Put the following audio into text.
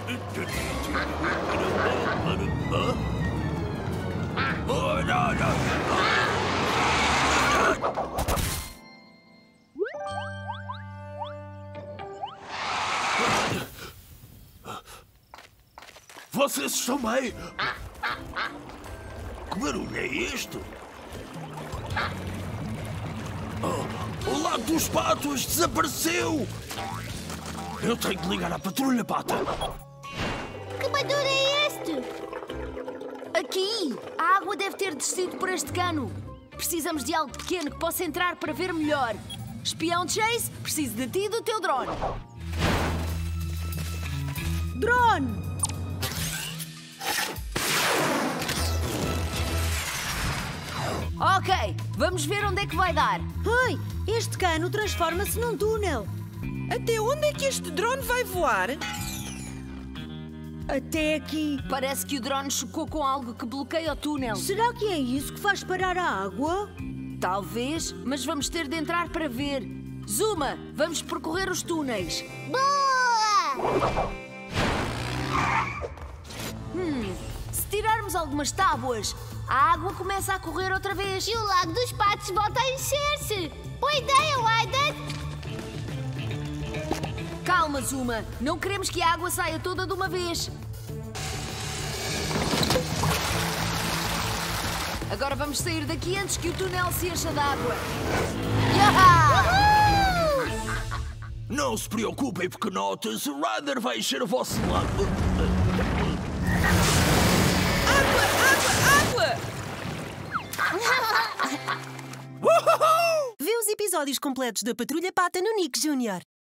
Oh, não, não. Vocês estão bem? Que barulho é este? Oh, o lago dos patos desapareceu! Eu tenho que ligar à patrulha, Pata. Que barulho é este? Aqui! A água deve ter descido por este cano. Precisamos de algo pequeno que possa entrar para ver melhor. Espião Chase, preciso de ti e do teu drone. Drone! Ok, vamos ver onde é que vai dar. Ai, este cano transforma-se num túnel. Até onde é que este drone vai voar? Até aqui. Parece que o drone chocou com algo que bloqueia o túnel. Será que é isso que faz parar a água? Talvez, mas vamos ter de entrar para ver. Zuma, vamos percorrer os túneis. Boa! Se tirarmos algumas tábuas, a água começa a correr outra vez. E o lago dos patos volta a encher-se. Boa ideia, Widen! Calma, Zuma. Não queremos que a água saia toda de uma vez. Agora vamos sair daqui antes que o túnel se encha de água. Não se preocupem, pequenotes. O Ryder vai encher o vosso lago. Vê os episódios completos da Patrulha Pata no Nick Jr.